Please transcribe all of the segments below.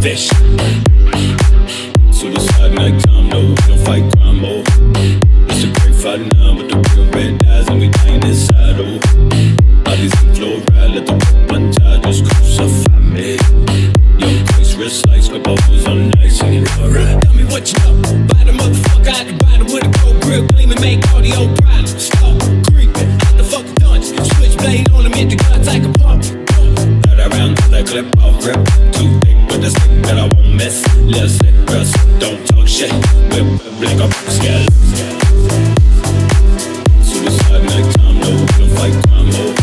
fish. Suicide nighttime, no, we don't fight crime, oh. It's a great fight now with the real red eyes, and we dying inside, oh. Bodies in fluoride, let the rope untie, just crucify me. Young Christ, wrist like scribbles on nice, and alright. Tell me what you know about a motherfucker I can buy them with a gold grill, gleaming, make audio problems. Stop creeping out the fucking dungeon, switchblade on him, hit the guns like a pump. Right around to that clip, I'll rip. Too thick with a stick that I won't miss. Little slip, rust, don't talk shit. Whip like a scale. Suicide nighttime, no, we don't fight crime, oh.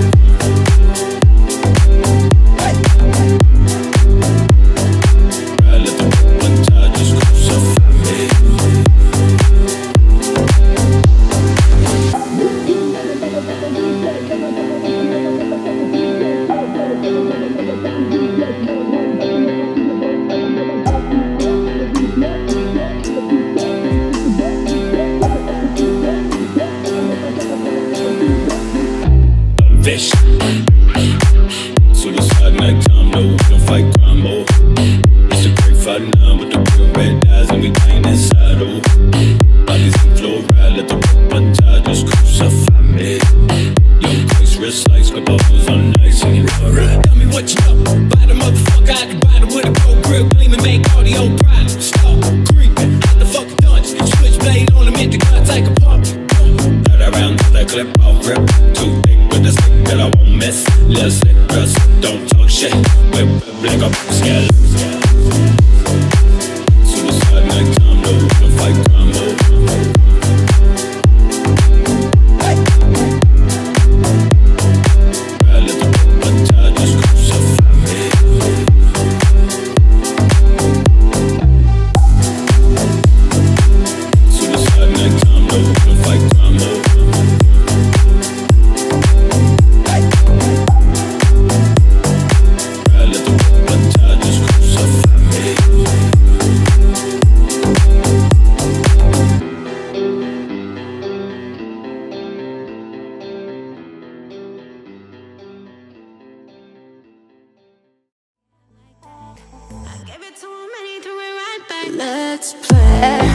Fish. Suicide nighttime, no, we don't fight crime, oh. It's a great fight now with the real red eyes, and we dying inside, oh. Bodies in fluoride, let the rope untie, just crucify me. Young Christ, wrist like scribbles on nice, and alright. Tell me what you know about a motherfucker I can buy them with a gold grill, gleaming, make audio problems. Stop creeping out the fucking dungeon, switchblade on him, hit the guns like a pump. Right around to that clip, I'll rip. Too thick with a stick that I won't miss. Little slip, rust, don't talk shit. Whip like a scale. Suicide nighttime, no, we don't fight crime, oh. Right, let the rope untie, just crucify me. Suicide nighttime, no, we don't fight crime, oh. Let's play.